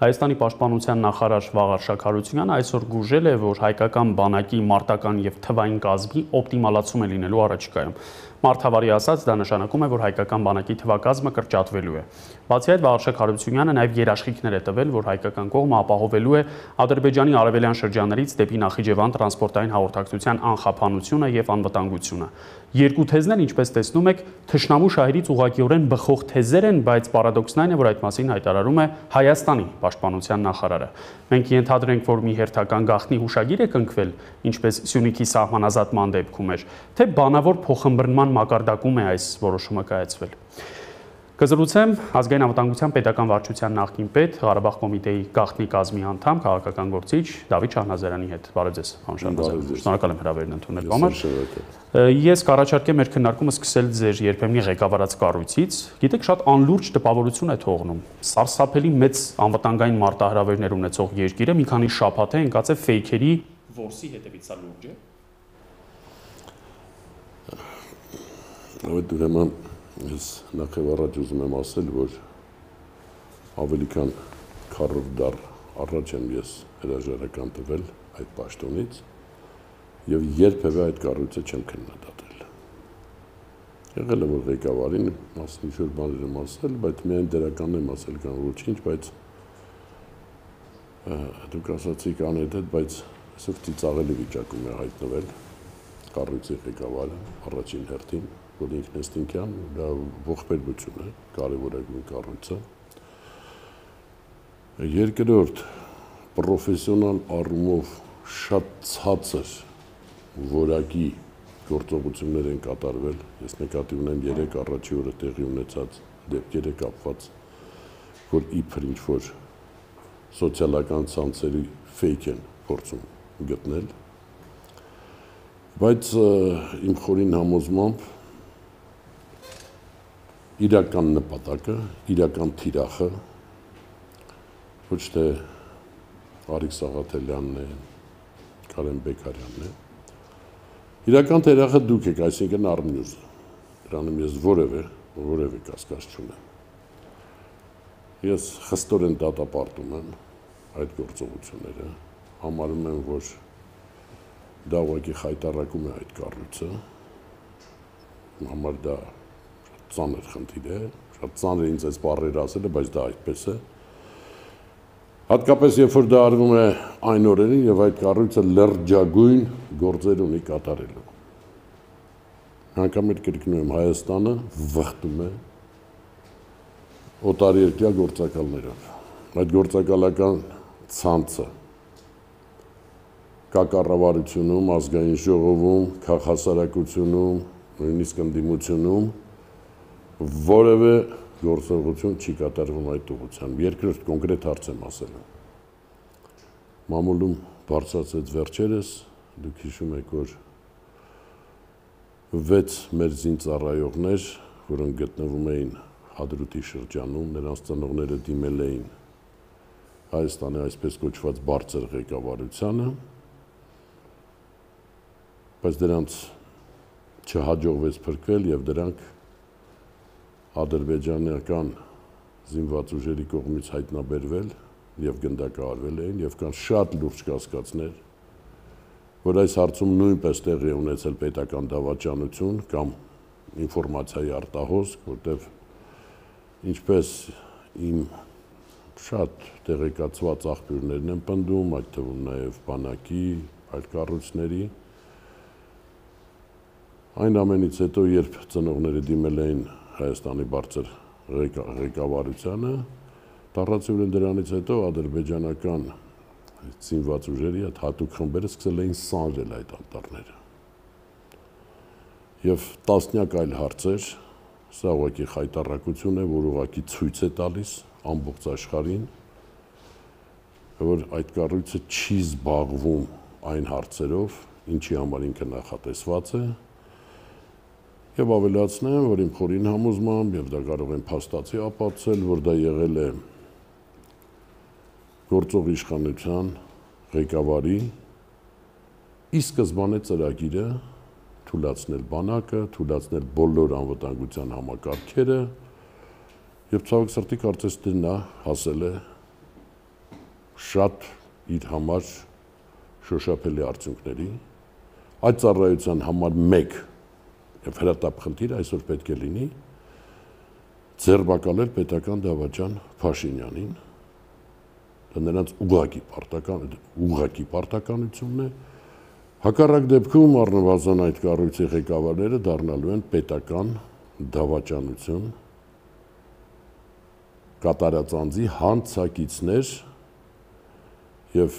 Հայաստանի պաշտպանության նախարար Վաղար Շաքարությունյանը այսօր գուժել է, որ հայկական բանակի մարտական եւ թվային կազմի օպտիմալացում է լինելու առաջիկայում։ Մարդավարի ասած, դա նշանակում է, որ հայկական բանակի թվակազմը կրճատվելու է։ Բացի այդ, Վաղար Շաքարությունյանը նաև երաշխիքներ է տվել, որ հայկական կողմը ապահովելու է Ադրբեջանի արևելյան շրջաններից դեպի Նախիջևան տրանսպորտային հաղորդակցության անխափանությունը եւ անվտանգությունը։ Երկու թեզներ, ինչպես տեսնում եք, թշնամու շահերից ուղղակիորեն բխող թեզեր են, բայց պարադոքսն այն է, որ այդ մասին հայտարարում է Հայաստանի պաշտպանության նախարարը։ Մենք ենթադրենք, որ մի հերթական գաղտնի հուշագիր է կնքվել, ինչպես Սյունիքի սահմանազատման դեպքում էր, թե բանավոր փոխըմբռնման մակարդակում է այս որոշումը կայացվել։ Կզրուցեմ ազգային անվտանգության պետական վարչության նախկին պետ, Ղարաբաղ կոմիտեի գաղտնի կազմի անդամ, քաղաքական գործիչ Դավիթ Շահնազարյանի հետ։ Բարև ձեզ, պարոն Շահնազարյան։ Շնորհակալ եմ հրավերն ընդունելու համար։ Ես կառաջարկեմ մեր քննարկումը սկսել ձեր երբեմնի ղեկավարած կառույցից։ Գիտեք, շատ անլուրջ տպավորություն է թողնում։ Սարսափելի մեծ անվտանգային մարտահրավերներ ունեցող երկիրը մի քանի շաբաթ է ընկած է ֆեյքերի որսի հետևից, սա լուրջ է։ Այդ ուրեմն ես նախ եւ առաջ ուզում եմ ասել, որ ավելի քան 40 դար առաջ եմ ես հրաժարական տվել այդ պաշտոնից եւ երբևէ այդ կառույցը չեմ քննադատել։ Եղել է որ ղեկավարին մասնի շուտ բաներ եմ ասել, բայց միայն դրական եմ ասել կամ ոչինչ, բայց դուք ասացիք անհետ, բայց այսօր ծիծաղելի վիճակում է հայտնվել կառույցի ղեկավարը առաջին հերթին, որ ինքնըստինքյան դա ողբերգություն է, կարևորագույն կառույցը։ Երկրորդ պրոֆեսիոնալ առումով շատ ցածր որակի գործողություններ են կատարվել, ես նկատի ունեմ 3 առաջի օրը տեղի ունեցած դեպքերը կապված, որ իբր ինչ-որ սոցիալական ցանցերի ֆեյք են փորձում գտնել, բայց իմ խորին համոզմամբ իրական նպատակը, իրական թիրախը ոչ թե Արիկ Սաղաթելյանն է, Կարեն Բեկարյանն է, իրական թիրախը դուք եք, այսինքն Armnews-ը, դրանում ես որևէ կասկած չունեմ։ Ես խստորեն դատապարտում եմ այդ գործողությունները, համարում եմ, որ դա ուղղակի խայտառակում է այդ կառույցը, համար դա շատ ծանր խնդիր է, շատ ծանր է ինձ այս բառերը ասելը, բայց դա այդպես է։ Հատկապես երբ որ դա արվում է այն օրերին եւ այդ կառույցը լրջագույն գործեր ունի կատարելու։ Անկամ էլ կրկնում եմ, Հայաստանը վխտում է օտարերկրյա գործակալներով։ Այդ գործակալական ցանցը կա կառավարությունում, ազգային ժողովում, քաղաքասարակությունում, նույնիսկ ընդդիմությունում որևէ գործողություն չի կատարվում այդ ուղղությամբ։ Երկրորդ կոնկրետ հարց եմ ասելու։ Մամուլում բարձրացեց վերջերս, դուք հիշում եք, որ 6 մեր զինծառայողներ, որոնք գտնվում էին Հադրութի շրջանում, նրանց ծնողները դիմել էին Հայաստանի այսպես կոչված բարձր ղեկավարությանը, բայց դրանց չհաջողվեց փրկվել եւ դրանք ադրբեջանական զինված ուժերի կողմից հայտնաբերվել եւ գնդակահարվել էին եւ կան շատ լուրջ կասկածներ, որ այս հարցում նույնպես տեղի է ունեցել պետական դավաճանություն կամ ինֆորմացիայի արտահոսք, որտեղ ինչպես իմ շատ տեղեկացված աղբյուրներն են պնդում, այդ թվում նաեւ բանակի, այլ կառույցների։ Այն ամենից հետո, երբ ծնողները դիմել էին Հայաստանի բարձր ղեկավարությանը, տառացիորեն դրանից հետո ադրբեջանական զինված ուժերի այդ հատուկ խմբերը սկսել էին սանրել այդ անտառները։ Եվ տասնյակ այլ հարցեր, սա ուղղակի խայտառակություն է, որ ուղղակի ցույց է տալիս ամբողջ աշխարհին, որ այդ կառույցը չի զբաղվում այն հարցերով, ինչի համար ինքը նախատեսված է, եւ ավելացնեմ, որ իմ խորին համոզմամբ եւ դա կարող եմ փաստացի ապացուցել, որ դա եղել է գործող իշխանության ղեկավարի ի սկզբանե ծրագիրը թույլաtsնել բանակը, թույլաtsնել բոլոր անվտանգության համակարգերը եւ ցավոք սրտի կարծես թե նա հասել է շատ իր համար շոշափելի արդյունքների։ Այդ ծառայության համար մեկ եւ հրատապ խնդիր այսօր պետք է լինի ձերբակալել պետական դավաճան Փաշինյանին։ Դա նրանց ուղղակի պարտականությունն է։ Հակառակ դեպքում առնվազն այդ կառույցի ղեկավարները դառնալու են պետական դավաճանություն կատարած անձի հանցակիցներ եւ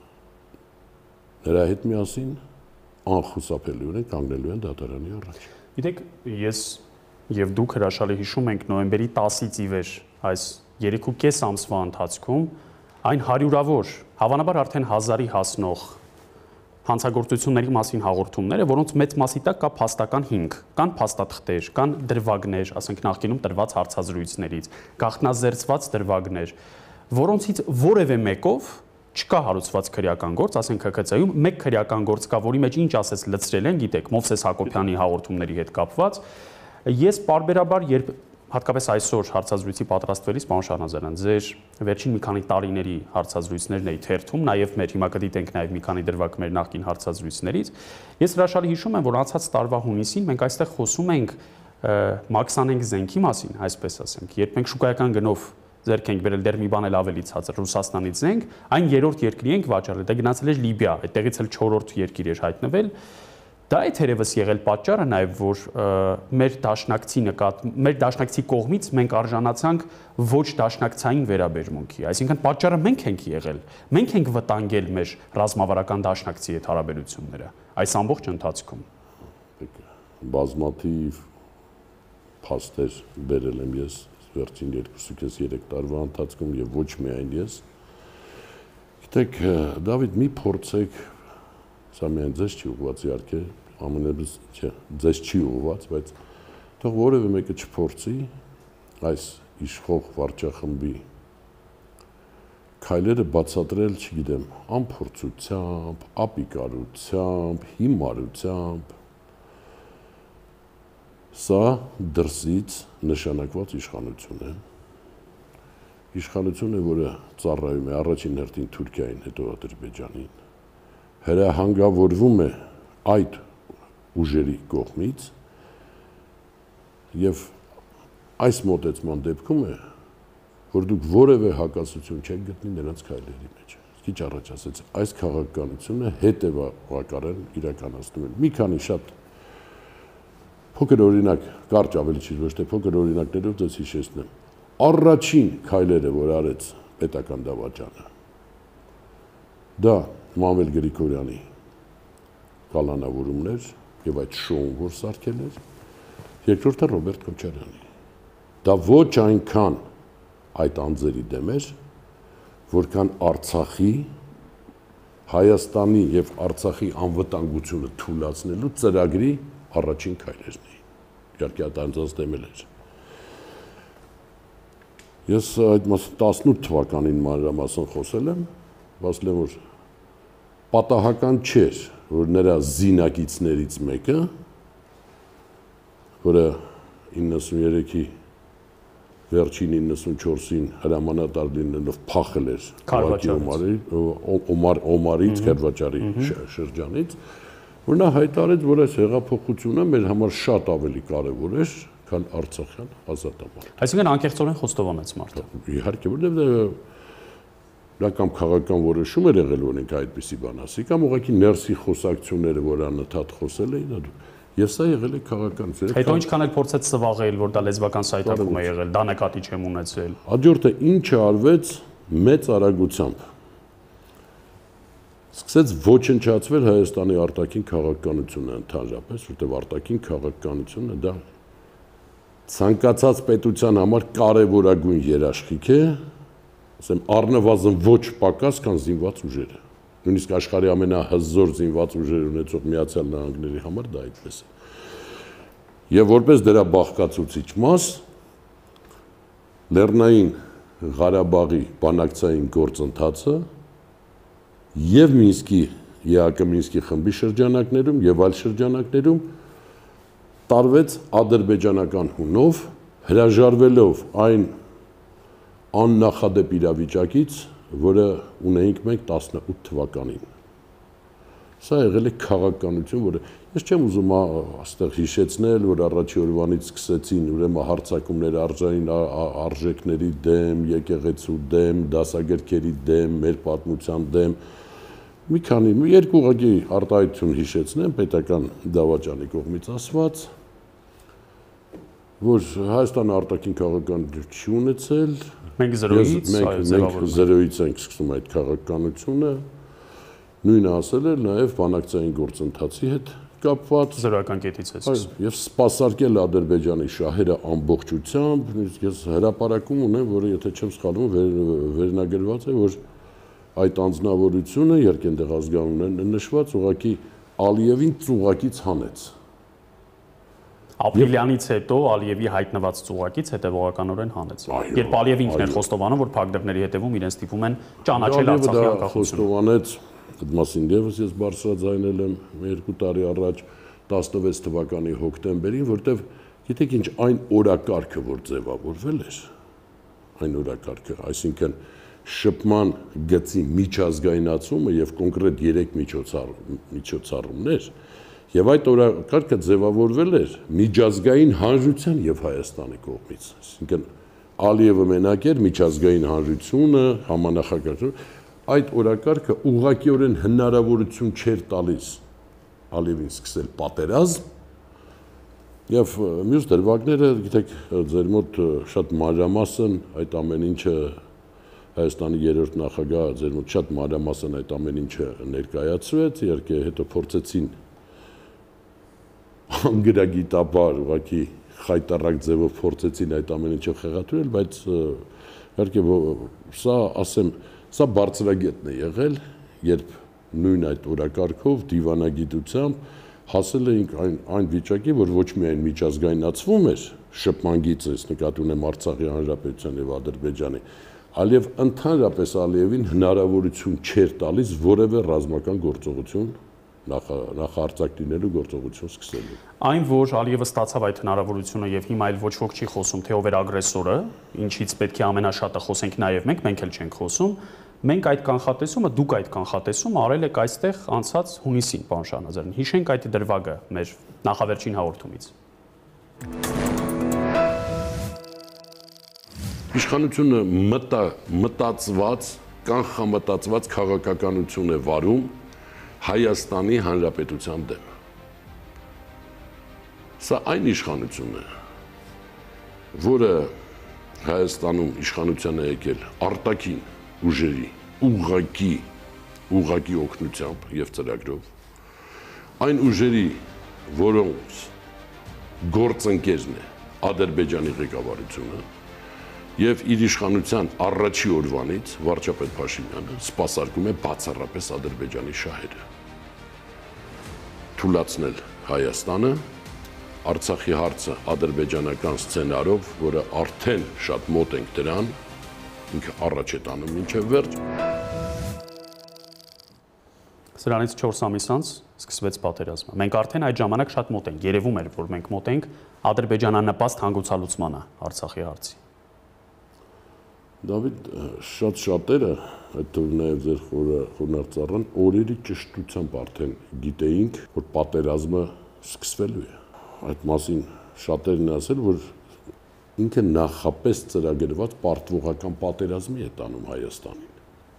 նրա հետ միասին անխուսափելիորեն կանգնելու են դատարանի առաջ։ Գիտեք, ես եւ դուք հրաշալի հիշում ենք նոյեմբերի 10-ից ի վեր այս 3.5 ամսվա ընթացքում այն հարյուրավոր, հավանաբար արդեն 1000-ի հասնող հանցագործությունների մասին հաղորդումները, որոնց մեծ մասի տակ կա փաստական հիմք, կան փաստաթղթեր, կան դրվագներ, ասենք նախկինում տրված հարցազրույցներից, գաղտնազերծված դրվագներ, որոնցից որևէ մեկով չկա հարուցված քրեական գործ, ասենք ՀՔՑ-ում մեկ քրեական գործ կա, որի մեջ ինչ ասես լցրել են, գիտեք, Մովսես Հակոբյանի հաղորդումների հետ կապված։ Ես պարբերաբար, երբ հատկապես այսօր հարցազրույցի պատրաստվելիս, պարոն Շահնազարյան, ձեր վերջին մի քանի տարիների հարցազրույցներն էի թերթում, նաև մեր հիմա կդիտենք նաև մի քանի դրվագ մեր նախկին հարցազրույցներից, ես հրաշալի հիշում եմ, որ անցած տարվա հունիսին մենք այստեղ խոսում ենք Մաքսանենք զենքի մասին, այսպես ասենք, երբ մենք շուկայական գնով ձեռք ենք բերել դեռ մի բան էլ ավելի ցածր Ռուսաստանից զենք, այն երրորդ երկրի ենք վաճառել, դա գնացել էր Լիբիա, այդտեղից էլ 4-րդ երկիր էր հայտնվել։ Դա է թերևս եղել պատճառը նաև, որ մեր դաշնակցի կողմից մենք արժանացանք ոչ դաշնակցային վերաբերմունքի, այսինքն պատճառը մենք ենք եղել, մենք ենք վտանգել մեր ռազմավարական դաշնակցի հետ հարաբերությունները այս ամբողջ ընթացքում։ Բազմաթիվ փաստեր բերել եմ ես վերջին 2.5-3 տարվա ընթացքում եւ ոչ միայն ես։ Գիտեք, Դավիթ, մի փորձեք, սա միայն ձեզ չի ուղղված իհարկե, ամենևս ձեզ չի ուղղված, բայց թող որևէ մեկը չփորձի այս իշխող վարչախմբի քայլերը բացատրել, չգիտեմ, անփորձությամբ, ապիկարությամբ, հիմարությամբ։ Սա դրսից նշանակված իշխանություն է։ Իշխանություն է, որը ծառայում է առաջին հերթին Թուրքիային, հետո Ադրբեջանին։ Հրահանգավորվում է այդ ուժերի կողմից եւ այս մոտեցման դեպքում է, որ դուք որևէ հակասություն չեք գտնի նրանց քայլերի մեջ։ Քիչ առաջ ասեց, այս քաղաքականությունը հետևողական իրականացնում են։ Մի քանի շատ փոքր օրինակ, կարճ ավելի չի, ոչ թե փոքր օրինակներով դες հիշեցնեմ։ Առաջին քայլերը, որ արեց պետական դավաճանը, դա Մանվել Գրիգորյանի կալանավորումներ եւ այդ շոուն, որ սարքել էր, երկրորդը Ռոբերտ Քոչարյանի։ Դա ոչ այնքան այդ անձերի դեմ էր, որքան Արցախի, Հայաստանի եւ Արցախի անվտանգությունը թույլատնելու ծրագրի առաջին քայլերն էին։ Իհարկե այդ անձանց դեմ էր։ Ես այդ 18 թվականին մանրամասն խոսել եմ, ասել եմ, որ պատահական չէր, որ նրա զինակիցներից մեկը, որը 93-ի վերջին 94-ին հրամանատար լինելով փախել էր Օմարից, Քերվաճարի շրջանից, որ նա հայտարարեց, որ այս հեղափոխությունը մեր համար շատ ավելի կարևոր էր, քան Արցախյան ազատամարտը։ Այսինքն անկեղծորեն խոստովանեց մարդը։ Իհարկե, որտեղ դա կամ քաղաքական որոշում էր եղել, որ ինքը այդպիսի բան ասի, կամ ուղղակի ներսի խոսակցությունները, որ անընդհատ խոսել էին, եւ սա եղել է քաղաքական։ Հետո ինչքան էլ փորձեց սվաղել, որ դա լեզվական սայթակում է եղել, դա նկատի չեմ ունեցել։ Հաջորդը ինչը արվեց մեծ արագությամբ։ Սկսեց ոչնչացվել Հայաստանի արտաքին քաղաքականությունը ընդհանրապես, որտեղ արտաքին քաղաքականությունը դա ցանկացած պետության համար կարևորագույն երաշխիք է, ասեմ, առնվազն ոչ պակաս, քան զինված ուժերը։ Նույնիսկ աշխարհի ամենահզոր զինված ուժեր ունեցող Միացյալ Նահանգների համար դա այդպես է։ Եվ որպես դրա բաղկացուցիչ մաս Լեռնային Ղարաբաղի բանակցային գործընթացը եւ Մինսկի ԵԱԿ Մինսկի խմբի շրջանակներում եւ այլ շրջանակներում տարվեց ադրբեջանական հունով, հրաժարվելով այն աննախադեպ իրավիճակից, որը ունեինք մենք 18 թվականին։ Սա եղել է քաղաքականություն, որը ես չեմ ուզում այստեղ հիշեցնել, որ առաջի օրվանից սկսեցին ուրեմն հարձակումներ արժային արժեքների դեմ, եկեղեցու դեմ, դասագրքերի դեմ, մեր պատմության դեմ։ Մի քանի երկու ուղղակի արտահայտություն հիշեցնեմ պետական դավաճանի կողմից ասված, որ Հայաստանը արտաքին քաղաքականություն չի ունեցել, մենք զրոյից ենք սկսում այդ քաղաքականությունը, նույնը ասել էր նաև բանակցային գործընթացի հետ կապված զրոյական կետից է սկսում։ Եվ սպասարկել Ադրբեջանի շահերը ամբողջությամբ, ես հրապարակում ունեմ, որը եթե չեմ սխալվում, վերնագրված է, որ այդ անձնավորությունը երկենտեղ ազգանունն նշված ուղղակի Ալիևին ծուղակից հանեց։ Ապրիլյանից հետո Ալիևի հայտնված ծուղակից հետևողականորեն հանեց։ Երբ Ալիևը ինքն էր խոստովանում, որ փակ դռների հետևում իրեն ստիպում են ճանաչել Արցախի անկախությունը։ Խոստովանեց, այդ մասին դեպս ես բարձրաձայնել եմ 2 տարի առաջ 16 թվականի հոկտեմբերին, որտեվ գիտեք ինչ այն օրակարգը, որ ձևավորվել էր, այն օրակարգը, այսինքն շփման գծի միջազգայնացումը եւ կոնկրետ 3 միջոցառումներ, եւ այդ օրակարգը ձևավորվել էր միջազգային հանրության եւ Հայաստանի կողմից, այսինքն Ալիևը մենակ էր միջազգային հանրությունը, համանախագահությունը, այդ օրակարգը ուղղակիորեն հնարավորություն չէր տալիս Ալիևին սկսել պատերազմ եւ մյուս դրվագները, գիտեք, ձեր մոտ շատ մանրամասն այդ ամեն ինչը Հայաստանի երրորդ նախագահ ձեր մոտ շատ մանրամասն այդ ամեն ինչը ներկայացրեց, իհարկե հետո փորձեցին անգրագիտաբար ուղղակի խայտարակ ձևով փորձեցին այդ ամեն ինչը խեղաթյուրել, բայց իհարկե սա ասեմ, սա բարձրագետն է եղել, երբ նույն այդ օրակարգով դիվանագիտությամբ հասել էինք այն վիճակի, որ ոչ միայն միջազգայնացվում էր շփման գիծը, նկատի ունեմ Արցախի հանրապետության եւ Ադրբեջանի, այլև ընդհանրապես Ալիևին հնարավորություն չէր տալիս որևէ ռազմական գործողություն նախարարցակ լինելու գործողություն սկսելու։ Այն, որ Ալիևը ստացավ այդ հնարավորությունը եւ հիմա այլ ոչ ոք չի խոսում, թե ով էր ագրեսորը, ինչից պետք է ամենաշատը խոսենք նաեւ մենք էլ չենք խոսում, մենք այդ կանխատեսումը, դուք այդ կանխատեսումը արել եք այստեղ անցած հունիսին, պարոն Շահնազարյան։ Հիշենք այդ դրվագը մեր նախավերջին հաղորդումից։ Իշխանությունը մտածված, կանխամտածված քաղաքականություն է վարում Հայաստանի Հանրապետության դեմ։ Սա այն իշխանությունն է, որը Հայաստանում իշխանության է եկել արտաքին ուժերի ուղղակի օգնությամբ եւ ծրագրով, այն ուժերի, որոնց գործընկերն է Ադրբեջանի ղեկավարությունը, եւ իր իշխանության առաջի օրվանից վարչապետ Փաշինյանը սպասարկում է բացառապես Ադրբեջանի շահերը։ Թուլացնել Հայաստանը, Արցախի հարցը ադրբեջանական սցենարով, որը արդեն շատ մոտ ենք դրան, ինքը առաջ է տանում մինչև վերջ։ Սրանից 4 ամիս անց սկսվեց պատերազմը։ Մենք արդեն այդ ժամանակ շատ մոտ ենք, երևում էր, որ մենք մոտ ենք ադրբեջանանպաստ հանգուցալուծմանը Արցախի հարցի։ Դավիթ, շատերը, այդ թվում նաև ձեր խորհրդարան, օրերի ճշտությամբ արդեն գիտեինք, որ պատերազմը սկսվելու է։ Այդ մասին շատերն ասել, որ ինքը նախապես ծրագրված պարտվողական պատերազմի է տանում Հայաստանին։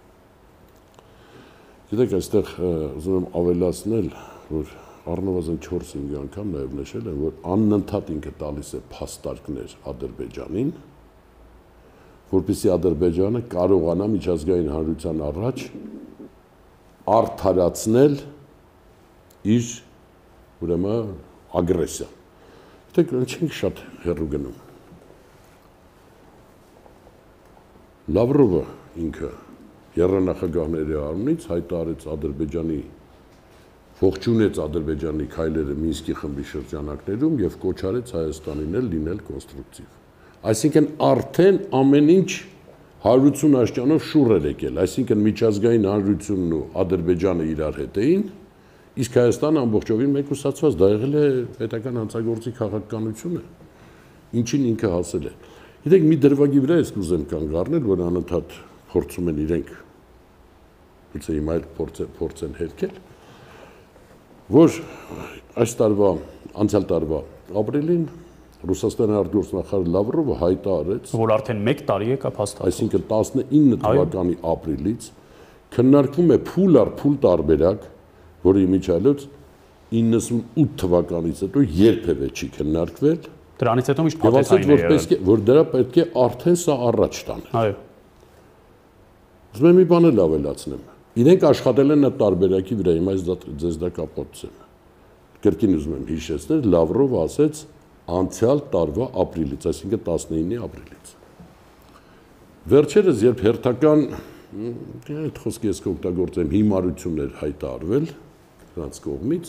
Գիտեք, այստեղ ուզում եմ ավելացնել, որ առնվազն 4-5 անգամ նաև նշել են, որ անընդհատ ինքը տալիս է փաստարկներ Ադրբեջանին, որպեսզի Ադրբեջանը կարողանա միջազգային հանրության առաջ արդարացնել իր ուրեմն ագրեսիան։ Դեք չենք շատ հեռու գնում։ Լավրովը ինքը եռանախագահների անունից հայտարարեց Ադրբեջանի ողջունեց Ադրբեջանի քայլերը Մինսկի խմբի շրջանակներում եւ կոչ արեց Հայաստանին էլ լինել կոնստրուկտիվ։ Այսինքն արդեն ամեն ինչ 180 աշճանով շուռ էր եկել, այսինքն միջազգային հանրությունն ու Ադրբեջանը իրար հետ էին, իսկ Հայաստանը ամբողջովին մեկուսացված, դա եղել է պետական հանցագործի քաղաքականությունը, ինչին ինքը հասել է։ Գիտեք, մի դրվագի վրա ես կուզեմ կանգ առնել, որ անընդհատ փորձում են իրենք գուցե հիմա էլ փորձեն հերքել, որ այս տարվա, անցյալ տարվա ապրիլին Ռուսաստանի արտգործնախարար Լավրովը հայտարարեց, որ արդեն 1 տարի է կա փաստաթուղթ։ Այսինքն 19 թվականի ապրիլից քննարկվում է փուլ առ փուլ տարբերակ, որը իմիջիալոց 98 թվականից հետո երբևէ չի քննարկվել։ Դրանից հետո միշտ Եվ ասաց, փաթեթային է։ որ դրա պետք է արդեն սա առաջ տանել։ Այո։ Ուզում եմ մի բան էլ ավելացնեմ։ Իրենք աշխատել են այդ տարբերակի վրա, հիմա ձեզ դա կապացնեմ։ Կրկին ուզում եմ հիշեցնել, Լավրովը ասեց անցյալ տարվա ապրիլից, այսինքն 19-ի ապրիլից։ Վերջերս, երբ հերթական, այդ խոսքի ես կօգտագործեմ, հիմարություններ հայտարարվել նրանց կողմից,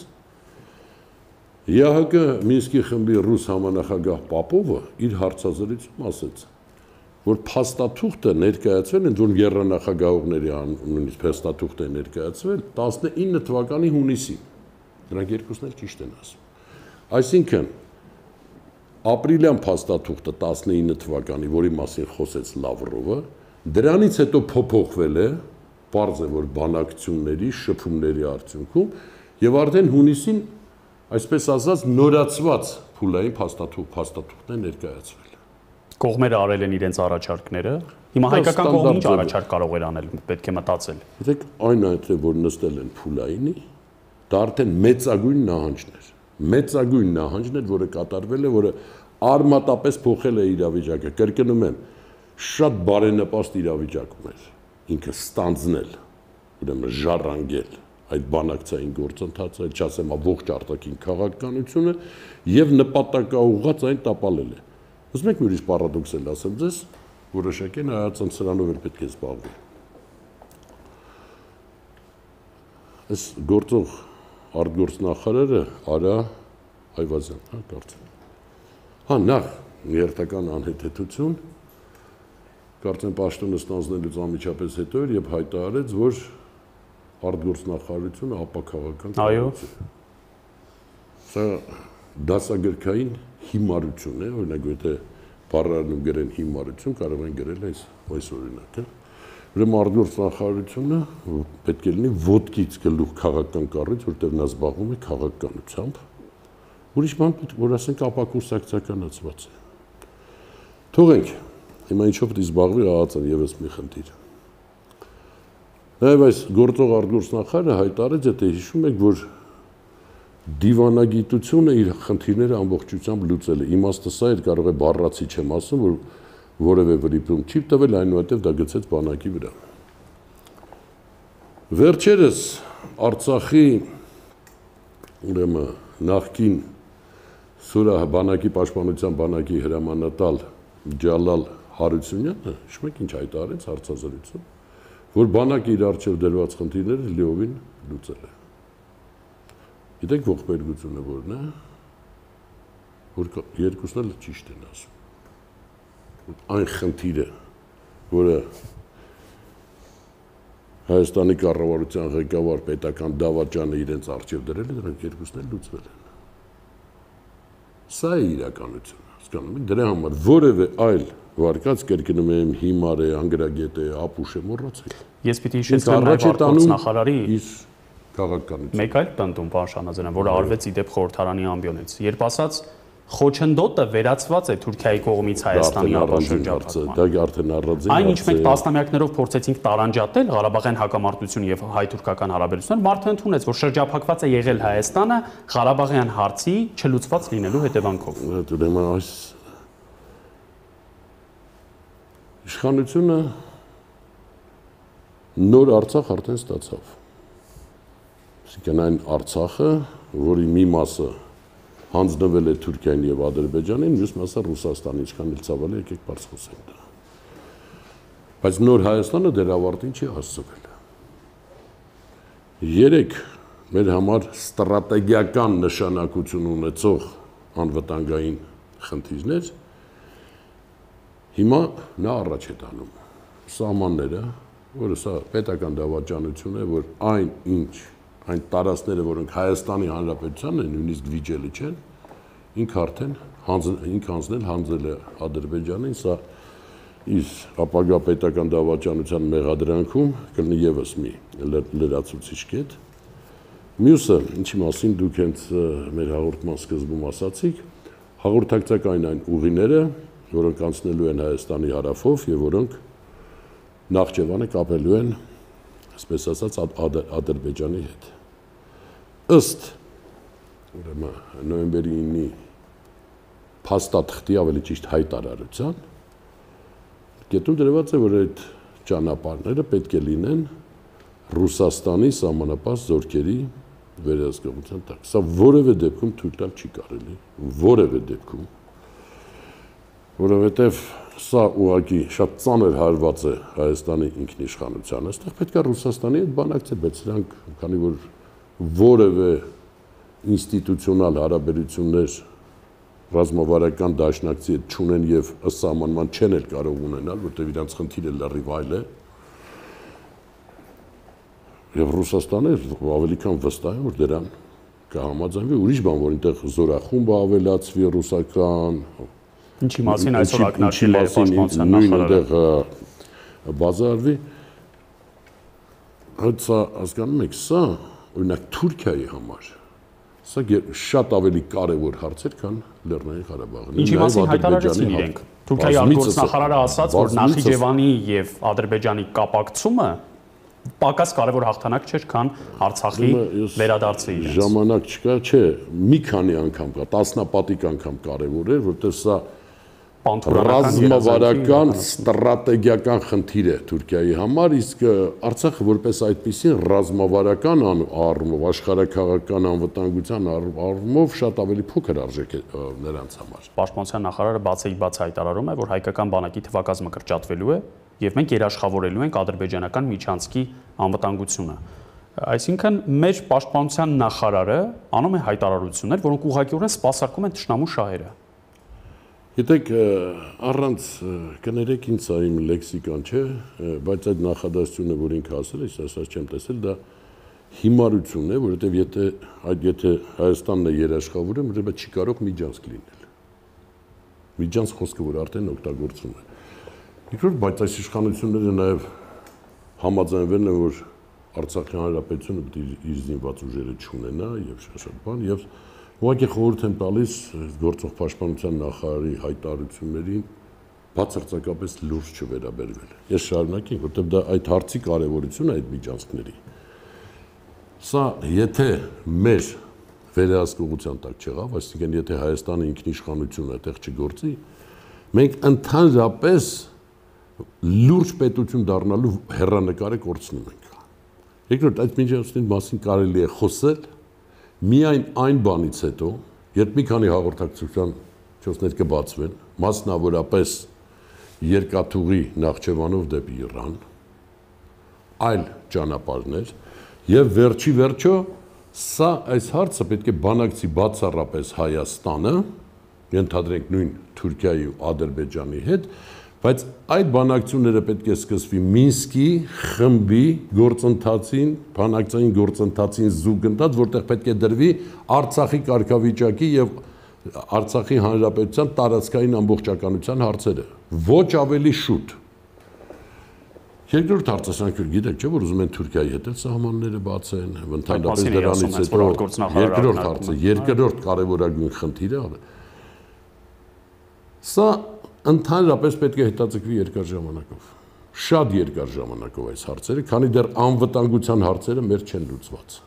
ԵԱՀԿ Մինսկի խմբի ռուս համանախագահ Պապովը իր հարցազրույցում ասեց, որ փաստաթուղթը ներկայացվել են, որ եռանախագահողների նույնիսկ փաստաթուղթ է ներկայացվել 19 թվականի հունիսին։ Դրանք երկուսն էլ ճիշտ են ասում։ Այսինքն ապրիլյան փաստաթուղթը 19 թվականի, որի մասին խոսեց Լավրովը, դրանից հետո փոփոխվել է, պարզ է, որ բանակցությունների, շփումների արդյունքում, եւ արդեն հունիսին, այսպես ասած, նորացված փուլային փաստաթուղթն է ներկայացվել։ Կողմերը արել են իրենց առաջարկները։ Հիմա հայկական կողմը ինչ առաջարկ կարող էր անել, պետք է մտածել։ Գիտեք, այն այնտեղ, որ նստել են փուլայինի, դա արդեն մեծագույն նահանջն էր։ Մեծագույն նահանջն էր, որը կատարվել է, որը արմատապես փոխել է իրավիճակը։ Կրկնում եմ, շատ բարենպաստ իրավիճակում էր ինքը ստանձնել, ուրեմն ժառանգել այդ բանակցային գործընթացը, չասեմ ամբողջ արտաքին քաղաքականությունը եւ նպատակաուղղված այն տապալել է։ Ուզում եք մի ուրիշ պարադոքսել ասեմ ձեզ, որոշակի հայացան սրանով էլ պետք է զբաղվի։ Այս գործող արտգործնախարարը Արա Այվազյան, կարծեմ։ Նախ երթական անհեթեթություն, կարծեմ պաշտոնը ստանձնելուց անմիջապես հետո էր եւ հայտարարեց, որ արտգործնախարարությունը ապաքաղաքական կառույց է։ Սա դասագրքային հիմարություն է, օրինակ եթե բառերում գրեն հիմարություն, կարող են գրել այս օրինակը։ Ուրեմն արտգործնախարարությունը պետք է լինի ոտքից գլուխ քաղաքական կառույց, որտեղ նա զբաղվում է քաղաքականությամբ։ Ուրիշ բան պետք որ ասենք ապակուսակցականացված է։ Թողենք, հիմա ինչով պետք է զբաղվի ԱԱԾ-ն եւս մի խնդիր։ Նաև այս գործող արտգործնախարարը հայտարարեց, եթե հիշում եք, որ դիվանագիտությունը իր խնդիրները ամբողջությամբ լուծել է։ Իմաստը սա էր, կարող է բառացի չեմ ասում, որ որևէ վրիպում չի տվել, այնուհետև դա գցեց բանակի վրա։ Վերջերս Արցախի ուրեմն նախկին Սուրա բանակի պաշտպանության բանակի հրամանատար Ջալալ Հարությունյանը, հիշում եք ինչ հայտարարեց հարցազրույցում, որ բանակը իր առջև դրված խնդիրները լիովին լուծել է։ Գիտեք ողբերգությունը որն է, որ երկուսն էլ ճիշտ են ասում։ Այն խնդիրը, որը Հայաստանի կառավարության ղեկավար պետական դավաճանը իրենց առջև դրել է, դրանք երկուսն էլ լուծվել են։ Սա է իրականությունը, հասկանում եք, դրա համար որևէ այլ վարկած կրկնում եմ հիմար է, անգրագետ է, ապուշ է, մոռացեք։ Ես պիտի հիշեցնեմ նաև արտգործնախարարի քաղաքականություն։ Մեկ այլ տնդում, պարոն Շանազարյան, որը արվեց իդեպ խորհրդարանի ամբիոնից, երբ ասաց խոչընդոտը վերացված է Թուրքիայի կողմից Հայաստանի ապաշրջապատման։ Դա արդեն առանձին Այն ինչ մենք տասնամյակներով փորձեցինք տարանջատել Ղարաբաղյան հակամարտություն եւ հայ-թուրքական հարաբերությունները, մարդը ընդունեց, որ շրջափակված է եղել Հայաստանը Ղարաբաղյան հարցի չլուծված լինելու հետևանքով։ Ուրեմն այս իշխանությունը նոր Արցախ արդեն ստացավ։ Այսինքն այն Արցախը, որի մի մասը հանձնվել է Թուրքիային եւ Ադրբեջանին, մյուս մասը Ռուսաստանին, ինչքան էլ ցավալի եկեք բարձ խոսենք դա։ Բայց նոր Հայաստանը դեռ ավարտին չի հասցվել։ Երեք մեր համար ստրատեգիական նշանակություն ունեցող անվտանգային խնդիրներ հիմա նա առաջ է տանում։ Սահմանները, որը սա պետական դավաճանություն է, որ այն տարածքները, որոնք Հայաստանի Հանրապետությանն են, նույնիսկ վիճելի չեն, ինքը արդեն հանձնել է Ադրբեջանին, սա իր ապագա պետական դավաճանության մեղադրանքում կլինի եւս մի լրացուցիչ կետ։ Մյուսը, ինչի մասին դուք հենց մեր հաղորդման սկզբում ասացիք, հաղորդակցական այն ուղիները, որոնք անցնելու են Հայաստանի հարավով եւ որոնք Նախճեվանը կապելու են, այսպես ասած, Ադրբեջանի հետ։ Ըստ նոյեմբերի 9-ի փաստաթղթի, ավելի ճիշտ հայտարարության, կետում դրված է, որ այդ ճանապարհները պետք է լինեն Ռուսաստանի սահմանապահ զորքերի վերահսկողության տակ։ Սա որևէ դեպքում թույլ տալ չի կարելի, որևէ դեպքում, որովհետև սա ուղղակի շատ ծանր հարված է Հայաստանի ինքնիշխանությանը։ Այստեղ պետք է Ռուսաստանի հետ բանակցել, բայց սրանք, քանի որ որևէ ինստիտուցիոնալ հարաբերություններ ռազմավարական դաշնակցի հետ չունեն եւ ըստ սահմանման չեն էլ կարող ունենալ, որտեղ իրանց խնդիրը լրիվ այլ է։ Եվ Ռուսաստանը ավելի քան վստահ է, որ դրան կհամաձայնվի, ուրիշ բան, որ այնտեղ զորախումբը ավելացվի ռուսական, ինչի մասին այսօր ակնարկել է պաշտպանության նախարարը, այնտեղ բազարվի։ Այդ սա հասկանում եք, սա օրինակ Թուրքիայի համար սա շատ ավելի կարևոր հարցեր, քան Լեռնային Ղարաբաղը։ Ինչի մասին հայտարարեցին իրենք։ Թուրքիայի արտգործնախարարը ասաց, որ Նախիջևանի եւ Ադրբեջանի կապակցումը պակաս կարևոր հաղթանակ չէր, քան Արցախի վերադարձը իրենց։ Ժամանակ չկա, չէ, մի քանի անգամ կա, տասնապատիկ անգամ կարևոր էր, որտեղ սա ռազմավարական ստրատեգիական խնդիր է Թուրքիայի համար, իսկ Արցախը որպես այդպիսին ռազմավարական առումով, աշխարհաքաղաքական անվտանգության առումով շատ ավելի փոքր արժեք է նրանց համար։ Պաշտպանության նախարարը բացի հայտարարում է, որ հայկական բանակի թվակազմը կրճատվելու է եւ մենք երաշխավորելու ենք ադրբեջանական միջանցքի անվտանգությունը։ Այսինքն մեր պաշտպանության նախարարը անում է հայտարարություններ, որոնք ուղղակիորեն սպասարկում են թշնամու շահերը։ Գիտեք, առանց կներեք ինձ սա իմ լեքսիկան չէ, բայց այդ նախադասությունը, որ ինքը ասել է, ասած չեմ տեսել, դա հիմարություն է, որովհետև եթե Հայաստանն է երաշխավորում, ուրեմն չի կարող միջանցք լինել։ Միջանցք խոսքը, որ արդեն օգտագործվում է։ Երկրորդ, բայց այս իշխանությունները նաև համաձայնվել են, որ Արցախի հանրապետությունը պետք է իր զինված ուժերը չունենա եւ շատ բան եւ ուղղակի խորհուրդ եմ տալիս գործող պաշտպանության նախարարի հայտարարություններին բացարձակապես լուրջ չվերաբերվել։ Ես շարունակեմ, որտեղ դա այդ հարցի կարևորությունը այդ միջանցքների։ Սա եթե մեր վերահսկողության տակ չեղավ, այսինքն եթե Հայաստանի ինքնիշխանությունը այդտեղ չգործի, մենք ընդհանրապես լուրջ պետություն դառնալու հեռանկարը կորցնում ենք։ Երկրորդ, այդ միջանցքների մասին կարելի է խոսել միայն այն բանից հետո, երբ մի քանի հաղորդակցության չոսներ կբացվեն, մասնավորապես երկաթուղի Նախճեվանով դեպի Իրան, այլ ճանապարհներ, եւ վերջի վերջո սա այս հարցը պետք է բանակցի բացառապես Հայաստանը, ենթադրենք նույն Թուրքիայի ու Ադրբեջանի հետ, բայց այդ բանակցությունները պետք է սկսվի Մինսկի խմբի գործընթացին, բանակցային գործընթացին զուգընթաց, որտեղ պետք է դրվի Արցախի կարգավիճակի եւ Արցախի հանրապետության տարածքային ամբողջականության հարցերը, ոչ ավելի շուտ։ Երկրորդ հարցը սրանք գիտեք, չէ՞ որ ուզում են Թուրքիայի հետ էլ սահմանները բացեն, ընդհանրապես դրանից հետո երկրորդ հարցը, երկրորդ կարևորագույն խնդիրը սա ընդհանրապես պետք է հետաձգվի երկար ժամանակով, շատ երկար ժամանակով այս հարցերը, քանի դեռ անվտանգության հարցերը մեր չեն լուծված։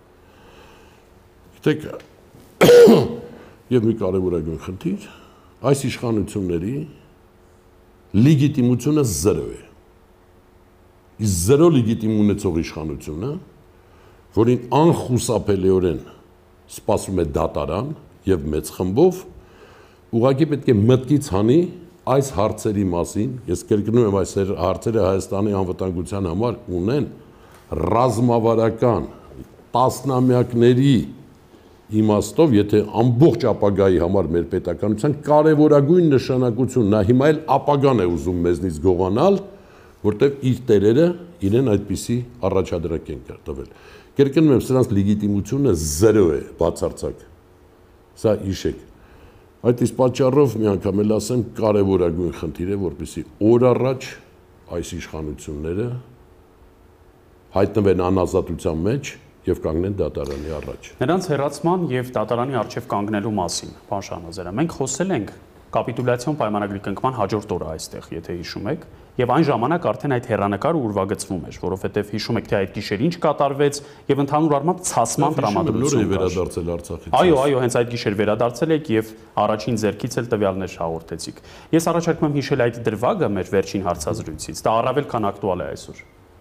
Գիտեք, եւ մի կարևորագույն խնդիր, այս իշխանությունների լեգիտիմությունը 0 է։ Իսկ 0 լեգիտիմ ունեցող իշխանությունը, որին անխուսափելիորեն սպասում է դատարան եւ մեծ խմբով, ուղղակի պետք է մտքից հանի այս հարցերի մասին, ես կրկնում եմ, այս հարցերը Հայաստանի անվտանգության համար ունեն ռազմավարական տասնամյակների իմաստով, եթե ամբողջ ապագայի համար մեր պետականության կարևորագույն նշանակություն, նա հիմա էլ ապագան է ուզում մեզնից գողանալ, որտեղ իր տերերը իրեն այդպիսի առաջադրանք են տվել։ Կրկնում եմ, սրանց լեգիտիմությունը 0 է, բացարձակ։ Սա հիշեք։ Այդ իսկ պատճառով մի անգամ էլ ասեմ կարևորագույն խնդիր է, որպեսզի օր առաջ այս իշխանությունները հայտնվեն անազատության մեջ եւ կանգնեն դատարանի առաջ։ Նրանց հերացման եւ դատարանի առջեւ կանգնելու մասին, պարոն Շահնազարյան, մենք խոսել ենք կապիտուլյացիոն պայմանագրի կնքման հաջորդ օրը այստեղ, եթե հիշում եք, եւ այն ժամանակ արդեն այդ հերանեկարը ուրվագծվում էր, որովհետեւ հիշում եք թե այդ գիշեր ինչ կատարվեց եւ ընդհանուր առմամբ ցասման տրամադրություն կար։ Վերադարձել Արցախից։ Այո, հենց այդ գիշեր վերադարձել եք եւ առաջին ձեռքից էլ տվյալներ հաղորդեցիք։ Ես առաջարկում եմ հիշել այդ դրվագը մեր վերջին հարցազրույցից, դա առավել քան ակտուալ է այսօր։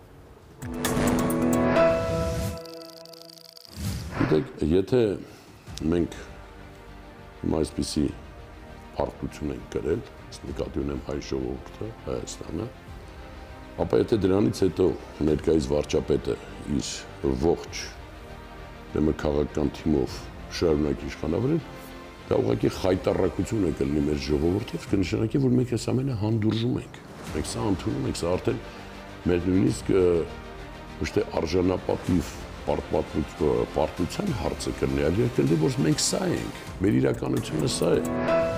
Գիտեք, եթե մենք այսպիսի պարտություն ենք կրել, նկատի ունեմ հայ ժողովուրդը, Հայաստանը, ապա եթե դրանից հետո ներկայիս վարչապետը իր ողջ դեմոկրատական թիմով շարունակի իշխանավորել, դա ուղղակի խայտառակություն է կլինի մեր ժողովրդից, կնշանակի, որ մենք այս ամենը հանդուրժում ենք։ Մենք սա ընդունում ենք, սա արդեն մեր նույնիսկ ոչ թե արժանապատիվ պարտության հարցը կլինի, այլ կլինի, որ մենք սա ենք, մեր իրականությունը սա է։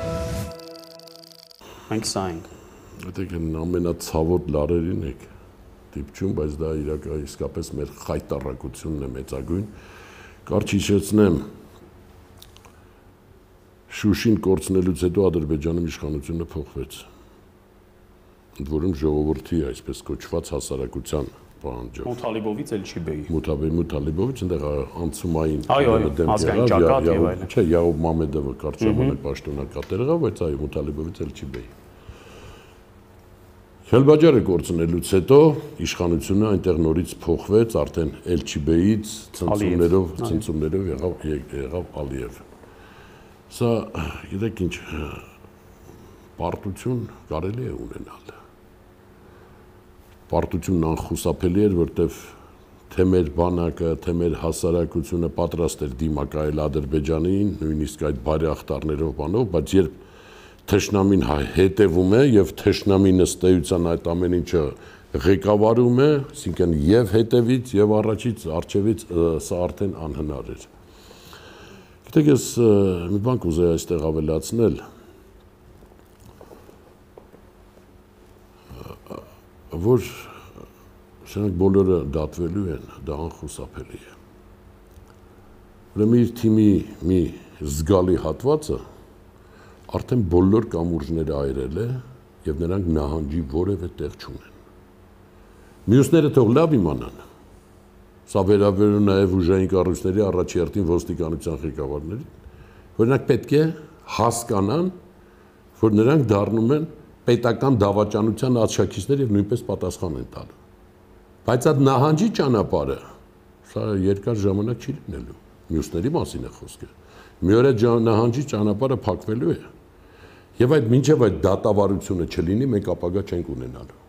Մենք սա ենք։ Դեք ամենացավոտ լարերին եք դիպչում, բայց դա իսկապես մեր խայտառակությունն է մեծագույն։ Կարճ հիշեցնեմ, Շուշին կորցնելուց հետո Ադրբեջանում իշխանությունը փոխվեց։ Ընդ որում ժողովրդի այսպես կոչված հասարակության պահանջով։ Մութալիբովից էլ չի բեի։ Մութալիբովից այնտեղ անցումային ազգային ճակատ եւ այլն։ Չէ, Յակոբ Մամեդովը կարճ ժամանակ պաշտոնակատեր եղավ, բայց այո, Մութալիբովից էլ չի բեի։ Քելբաջարը կորցնելուց հետո իշխանությունը այնտեղ նորից փոխվեց, արդեն Էլչիբեից ցնցումներով եղավ Ալիև։ Սա գիտեք ինչ պարտություն կարելի է ունենալ։ Պարտությունն անխուսափելի էր, որտեվ թե մեր բանակը, թե մեր հասարակությունը պատրաստ էր դիմակայել Ադրբեջանին, նույնիսկ այդ բարեախտարներով բանով, բայց երբ թշնամին հետևում է եւ թշնամին ըստ էության այդ ամեն ինչը ղեկավարում է, այսինքն եւ հետևից եւ առաջից արչեվից սա արդեն անհնար էր։ Գիտեք, ես մի բան կուզեի այստեղ ավելացնել, որ շնորհք բոլորը դատվելու են, դա անխուսափելի է։ Ուրեմն իր թիմի մի զգալի հատվածը արդեն բոլոր կամուրջները այրել է եւ նրանք նահանջի որևէ տեղ չունեն։ Մյուսները թող լավ իմանան։ Սա վերաբերում նաեւ ուժային կառույցների առաջերտին ոստիկանության ղեկավարներին, որ նրանք պետք է հասկանան, որ նրանք դառնում են պետական դավաճանության աչքակիցներ եւ նույնպես պատասխան են տալու։ Բայց այդ նահանջի ճանապարհը սա երկար ժամանակ չի լինելու։ Մյուսների մասին է խոսքը։ Մի օր այդ նահանջի ճանապարհը փակվելու է։ Եվ այդ մինչև այդ դատավարությունը չլինի, մենք ապագա չենք ունենալու։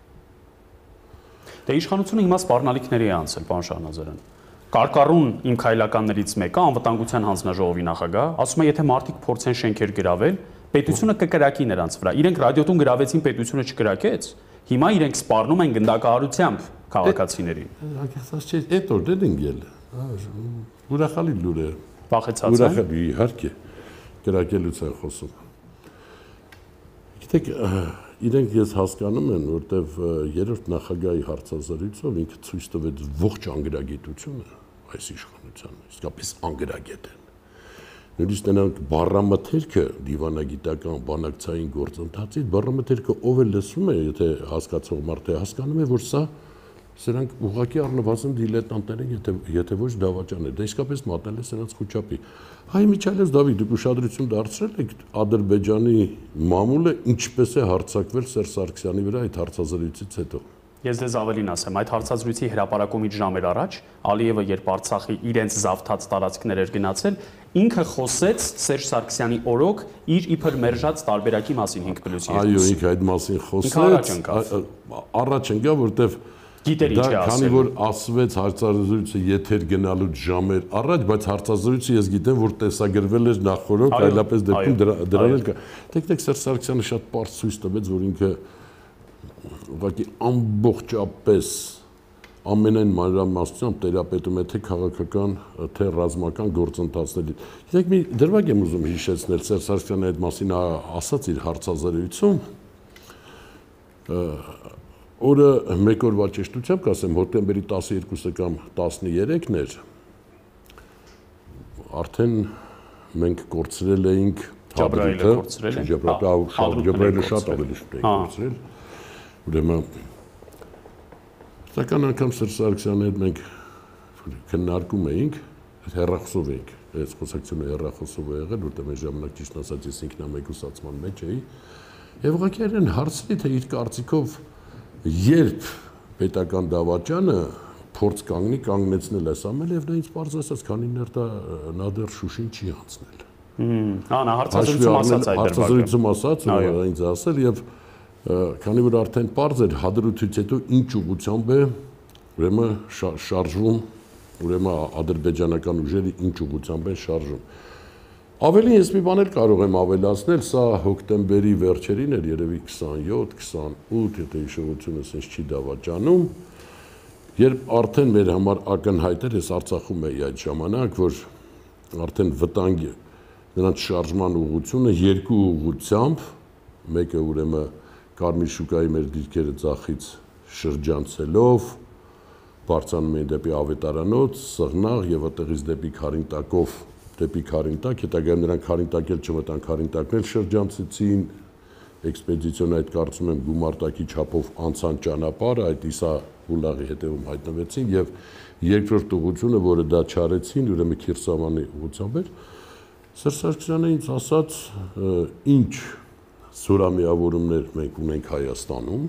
Դե իշխանությունը հիմա սպառնալիքների է անցել, պարոն Շահնազարյան։ Կարկառուն իմ քայլականներից մեկը անվտանգության հանձնաժողովի նախագահ, ասում է, եթե մարդիկ փորձեն շենքեր գրավել, պետությունը կկրակի նրանց վրա։ Իրենք ռադիոտուն գրավեցին, պետությունը չկրակեց։ Հիմա իրենք սպառնում են գնդակահարությամբ քաղաքացիներին։ Անկեղծ չէ, այդ օր դեն գել։ Ուրախալի լուր է։ Վախեցած են։ Ուրախալի, իհարկե, կրակելուց են խոսում։ Գիտեք, իրենք ես հասկանում են, որտեվ երրորդ նախագահի հարցազրույցով ինքը ցույց տվեց ողջ անգրագետությունը այս իշխանությանը, իսկապես անգրագետ են։ Նույնիսկ նրանք բառամթերքը դիվանագիտական բանակցային գործընթացից բառամթերքը ով է լսում է, եթե հասկացող մարդ է, հասկանում է, որ սա սրանք ուղղակի առնվազն դիլետանտներ են, եթե ոչ դավաճաններ, դա իսկապես մատնել է սրանց խոչապի։ Հայ Միչայելոս Դավիթ, դուք ուշադրություն դարձրել եք Ադրբեջանի մամուլը ինչպես է հարձակվել Սերժ Սարգսյանի վրա այդ հարցազրույցից հետո։ Ես դες ավելին ասեմ, այդ հարցազրույցի հրապարակումից ժամեր առաջ Ալիևը երբ Արցախի իրենց զավթած տարածքներ էր գնացել, ինքը խոսեց Սերժ Սարգսյանի օրոք իր իբր մերժած տարբերակի մասին 5+2։ Այո, ինքը այդ մասին խոսեց, առաջ ընկավ, որտեվ գիտեր ինչ է ասել։ Քանի որ ասվեց հարցազրույցը եթեր գնալուց ժամեր առաջ, բայց հարցազրույցը ես գիտեմ, որ տեսագրվել էր նախորդ, այլապես դեպքում դրան էլ կա։ Դեք Սերժ Սարգսյանը շատ պարզ ցույց տվեց, որ ինքը ուղղակի ամբողջապես ամենայն մանրամասնությամբ տերապետում է թե քաղաքական, թե ռազմական գործընթացների։ Գիտեք, մի դրվագ եմ ուզում հիշեցնել Սերժ Սարգսյանի այդ մասին ասաց իր հարցազրույցում, օրը մեկ օրվա ճշտությամբ կասեմ, հոկտեմբերի 12-ը կամ 13-ն էր, արդեն մենք կորցրել էինք Ջաբրայելը կորցրել են։ Ջաբրայելը շատ ավելի շուտ էինք կորցրել։ Ուրեմն Սակայն անգամ Սերժ Սարգսյանի հետ մենք քննարկում էինք, հեռախոսով էինք, այս խոսակցությունը հեռախոսով է եղել, որտեղ մեր ժամանակ ճիշտ ասած ես ինքնամեկուսացման մեջ էի, եւ ուղղակի այն հարցրի, թե իր կարծիքով երբ պետական դավաճանը փորձ կանգնեցնել այս ամենը եւ նա ինձ պարզ ասաց, քանի նա դեռ Շուշին չի անցնել։ Նա հարցազրույցում ասաց այդ դրվագը։ Հարցազրույցում ասաց, ինձ ասել եւ քանի որ արդեն պարզ էր հադրութից հետո ինչ ուղղությամբ է ուրեմն շարժվում, ուրեմն ադրբեջանական ուժերը ինչ ուղղությամբ են շարժվում։ Ավելին ես մի բան էլ կարող եմ ավելացնել, սա հոկտեմբերի վերջերին էր, երևի 27-28, եթե հիշողությունս ինձ չի դավաճանում, երբ արդեն մեր համար ակնհայտ էր, ես Արցախում էի այդ ժամանակ, որ արդեն վտանգ նրանց շարժման ուղղությունը երկու ուղղությամբ, մեկը ուրեմն Կարմիր շուկայի մեր դիրքերը ձախից շրջանցելով, բարձրանում էին դեպի Ավետարանոց, Սղնաղ եւ այդտեղից դեպի Քարինտակով, դեպի Քարինտակ, հետագայում նրանք Քարինտակ էլ չմտան, Քարինտակն էլ շրջանցեցին, էքսպեդիցիոն այդ կարծում եմ գումարտակի չափով անցան ճանապարհը, այդ Իսա Հուլաղի հետևում հայտնվեցին եւ երկրորդ ուղղությունը, որը դա չարեցին, ուրեմն Քիրսավանի ուղղությամբ էր, Սերժ Սարգսյանը ինձ ասաց, ինչ զորամիավորումներ մենք ունենք Հայաստանում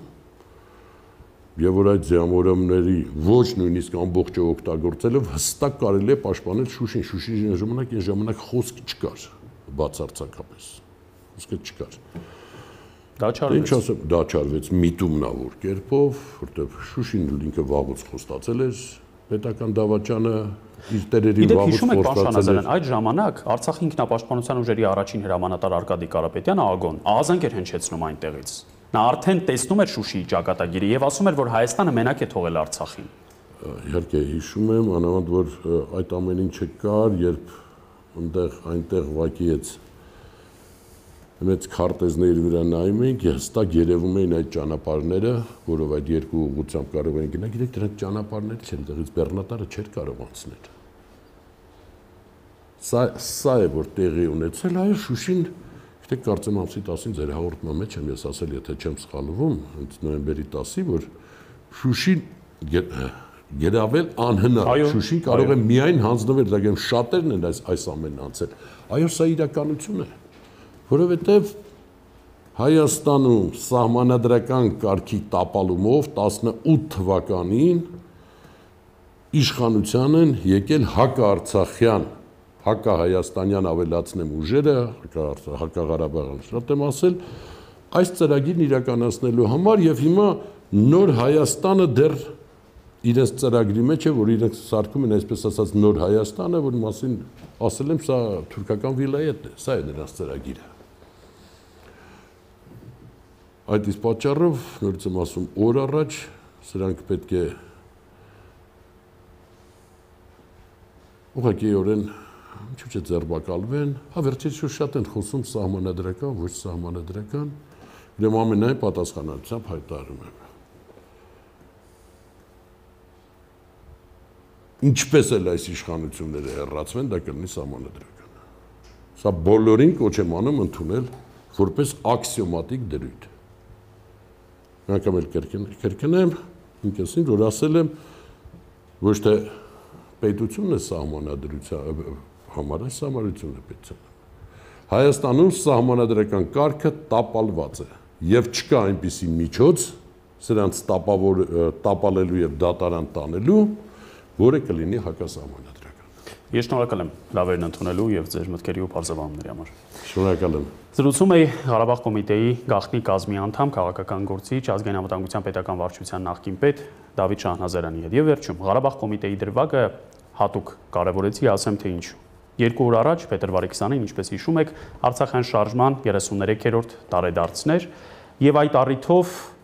եւ որ այդ զորամիավորումների ոչ նույնիսկ ամբողջը օգտագործելով հստակ կարելի է պաշտպանել Շուշին։ Շուշի ժամանակ այն ժամանակ խոսք չկար բացարձակապես։ Խոսքը չկար։ Դա չարվեց։ Ինչ ասեմ, դա չարվեց միտումնավոր կերպով, որտեղ Շուշին ինքը վաղուց խոստացել էր պետական դավաճանը իր տերերին վաղուց խոստացել էր։ Այդ ժամանակ Արցախի ինքնապաշտպանության ուժերի առաջին հրամանատար Արկադի Կարապետյանը ԱԳՕ-ն ահազանգ էր հնչեցնում այնտեղից։ Նա արդեն տեսնում էր Շուշիի ճակատագիրը եւ ասում էր, որ Հայաստանը մենակ է թողել Արցախին։ Իհարկե հիշում եմ, անավանդ որ այդ ամեն ինչը կար, երբ այնտեղ ուղղակի մեծ քարտեզների վրա նայում էինք, հստակ երևում էին այդ ճանապարհները, որով այդ երկու ուղղությամբ կարող էին գնալ, գիտեք, դրանք ճանապարհներ չեն, դեղից բեռնատարը չէր կարող անցնել։ Սա է որ տեղի ունեցել, այո, Շուշին, գիտեք, կարծեմ ամսի 10-ին ձեր հաղորդման մեջ եմ ես ասել, եթե չեմ սխալվում, նոյեմբերի 10-ի, որ Շուշին գրավել անհնար, Շուշին կարող է միայն հանձնվել, դրանք շատերն են այս ամենն անցել։ Այո, սա իրականություն է։ Որովհետև Հայաստանում սահմանադրական կարգի տապալումով 18 թվականին իշխանության են եկել հակաարցախյան, հակահայաստանյան ավելացնեմ ուժերը, հակաղարաբաղյան շատ եմ ասել, այս ծրագիրն իրականացնելու համար եւ հիմա նոր Հայաստանը դեռ իրենց ծրագրի մեջ է, որ իրենք սարքում են այսպես ասած նոր Հայաստանը, որ մասին ասել եմ, սա թուրքական վիլայետ է, սա է նրանց ծրագիրը։ Այդ իսկ պատճառով, նորից եմ ասում, օր առաջ սրանք պետք է ուղղակիորեն ինչու՞ չէ ձերբակալվեն, վերջերս շատ են խոսում սահմանադրական, ոչ սահմանադրական, ուրեմն ամենայն պատասխանատվությամբ հայտարարում եմ։ Ինչպես էլ այս իշխանությունները հեռացվեն, դա կլինի սահմանադրական։ Սա բոլորին կոչ եմ անում ընդունել որպես աքսիոմատիկ դրույթ։ Անգամ էլ կրկնեմ, ինքս ինձ որ ասել եմ, ոչ թե պետությունն է սահմանադրության համար, այս սահմանադրությունը պետության։ Հայաստանում սահմանադրական կարգը տապալված է եւ չկա այնպիսի միջոց սրանց տապալելու եւ դատարան տանելու, որը կլինի հակասահմանադրական։ Ես շնորհակալ եմ լավերն ընդունելու եւ ձեր մտքերի ու բարձրավանումների համար։ Շնորհակալ եմ։ Զրուցում էի Ղարաբաղ կոմիտեի գաղտնի կազմի անդամ, քաղաքական գործիչ, ազգային անվտանգության պետական վարչության նախկին պետ Դավիթ Շահնազարյանի հետ։ Եվ վերջում Ղարաբաղ կոմիտեի դրվագը հատուկ կարևորեցի, ասեմ թե ինչու։ 2 օր առաջ, փետրվարի 20-ին, ինչպես հիշում եք, Արցախյան շարժման 33-րդ տարեդարձն էր եւ այդ առիթով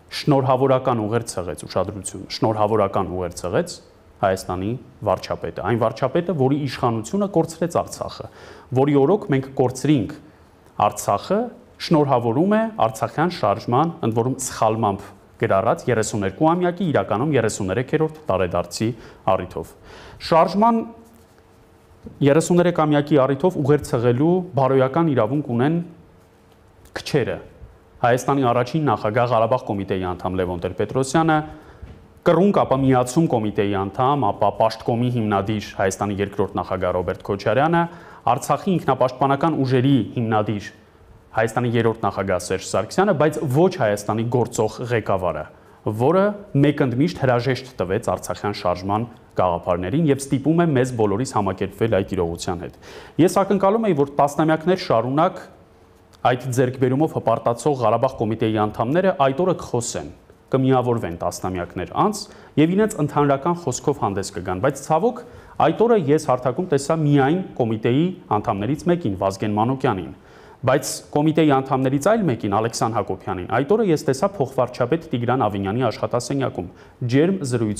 շնորհավորական ուղերձ եղեց ուշադրություն, շնորհավորական ուղերձ եղեց Հայաստանի վարչապետը, այն վարչապետը, որի իշխանությունը կորցրեց Արցախը, որի օրոք մենք կորցրինք Արցախը, շնորհավորում է Արցախյան շարժման, ընդ որում սխալմամբ գրառած 32-ամյակի, իրականում 33-րդ տարեդարձի առիթով։ Շարժման 33-ամյակի առիթով ուղերձ եղելու բարոյական իրավունք ունեն քչերը։ Հայաստանի առաջին նախագահ Ղարաբաղ կոմիտեի անդամ Լևոն Տեր-Պետրոսյանը, կռունկ ապա միացում կոմիտեի անդամ, ապա Պաշտկոմի հիմնադիր Հայաստանի երկրորդ նախագահ Ռոբերտ Քոչարյանը, Արցախի ինքնապաշտպանական ուժերի հիմնադիր Հայաստանի երրորդ նախագահ Սերժ Սարգսյանը, բայց ոչ Հայաստանի գործող ղեկավարը, որը մեկընդմիշտ հրաժեշտ տվեց Արցախյան շարժման գաղափարներին եւ ստիպում է մեզ բոլորիս համակերպվել այդ իրողության հետ։ Ես ակնկալում եի, որ տասնամյակներ շարունակ այդ ձեռքբերումով հպարտացող Ղարաբաղ կոմիտեի անդամները այդ օրը կխոսեն, կմիավորվեն տասնամյակներ անց եւ իրենց ընդհանրական խոսքով հանդես կգան, բայց ցավոք այդ օրը ես հարթակում տեսա միայն կոմիտեի անդամներից մեկին, Վազգեն Մանուկյանին, բայց կոմիտեի անդամներից այլ մեկին, Ալեքսան Հակոբյանին, այդ օրը ես տեսա փոխվարչապետ Տիգրան Ավինյանի աշխատասենյակում, ջերմ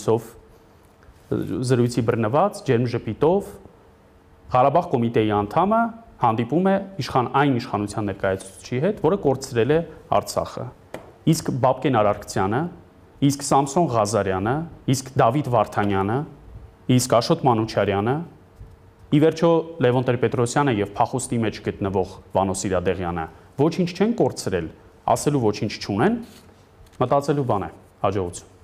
զրույցի բռնված, ջերմ ժպիտով Ղարաբաղ կոմիտեի անդամը հանդիպում է այն իշխանության ներկայացուցչի հետ, որը կորցրել է Արցախը։ Իսկ Բաբկեն Արարքցյանը, իսկ Սամսոն Ղազարյանը, իսկ Դավիթ Վարդանյանը, իսկ Աշոտ Մանուչարյանը, ի վերջո Լևոն Տեր-Պետրոսյանը եւ փախուստի մեջ գտնվող Վանո Սիրադեղյանը ոչինչ չեն կորցրել, ասելու ոչինչ չունեն, մտածելու բան է, հաջողություն։